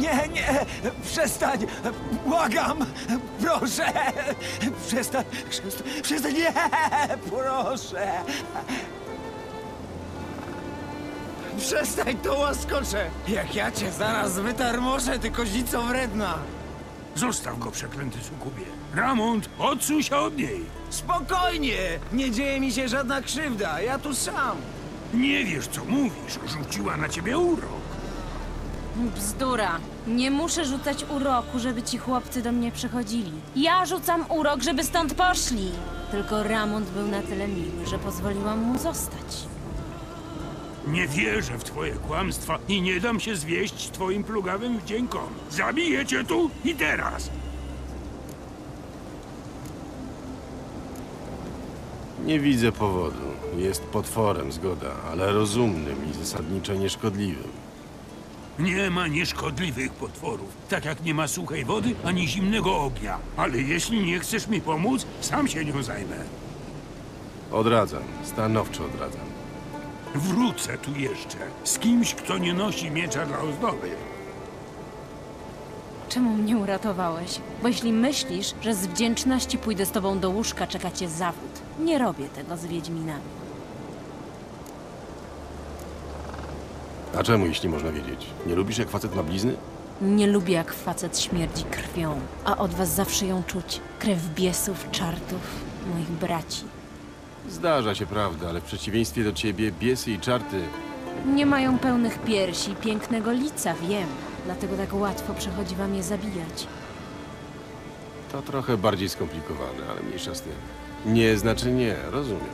Nie, przestań! Błagam! Proszę! Przestań, nie! Proszę! Przestań, to łaskocze! Jak ja cię zaraz wytarmoszę, ty kozico wredna! Zostaw go, przeklęty sukubie. Ramont, odsuń się od niej. Spokojnie! Nie dzieje mi się żadna krzywda, ja tu sam! Nie wiesz, co mówisz. Rzuciła na ciebie urok. Bzdura. Nie muszę rzucać uroku, żeby ci chłopcy do mnie przychodzili. Ja rzucam urok, żeby stąd poszli. Tylko Ramont był na tyle miły, że pozwoliłam mu zostać. Nie wierzę w twoje kłamstwa i nie dam się zwieść twoim plugawym wdziękom. Zabiję cię tu i teraz. Nie widzę powodu. Jest potworem, zgoda, ale rozumnym i zasadniczo nieszkodliwym. Nie ma nieszkodliwych potworów, tak jak nie ma suchej wody ani zimnego ognia. Ale jeśli nie chcesz mi pomóc, sam się nią zajmę. Odradzam, stanowczo odradzam. Wrócę tu jeszcze, z kimś, kto nie nosi miecza dla ozdoby. Czemu mnie uratowałeś? Bo jeśli myślisz, że z wdzięczności pójdę z tobą do łóżka, czeka cię zawód. Nie robię tego z wiedźminami. A czemu, jeśli można wiedzieć? Nie lubisz, jak facet ma blizny? Nie lubię, jak facet śmierdzi krwią, a od was zawsze ją czuć. Krew biesów, czartów, moich braci. Zdarza się, prawda, ale w przeciwieństwie do ciebie, biesy i czarty... Nie mają pełnych piersi, pięknego lica, wiem. Dlatego tak łatwo przychodzi wam je zabijać. To trochę bardziej skomplikowane, ale mniejsza z tym. Nie znaczy nie, rozumiem.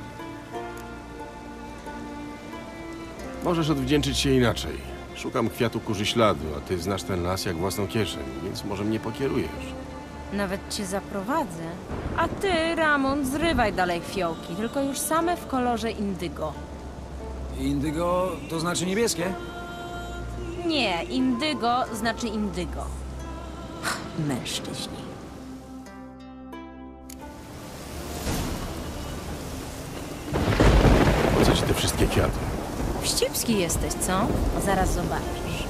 Możesz odwdzięczyć się inaczej. Szukam kwiatu kurzy śladu, a ty znasz ten las jak własną kieszeń, więc może mnie pokierujesz. Nawet cię zaprowadzę. A ty, Ramon, zrywaj dalej fiołki, tylko już same w kolorze indygo. Indygo to znaczy niebieskie? Nie, indygo znaczy indygo. Mężczyźni. Po co ci te wszystkie kwiaty? Wścibski jesteś, co? Zaraz zobaczysz.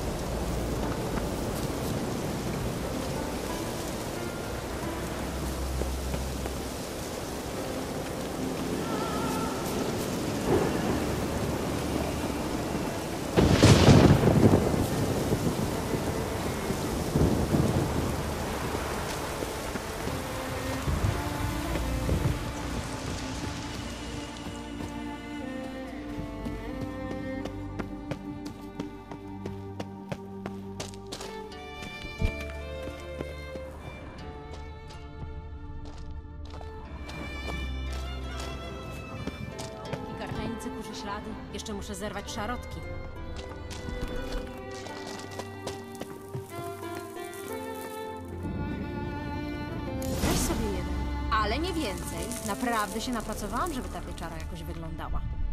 Kurzy ślady. Jeszcze muszę zerwać szarotki. Weź sobie jeden, ale nie więcej. Naprawdę się napracowałam, żeby ta pieczara jakoś wyglądała.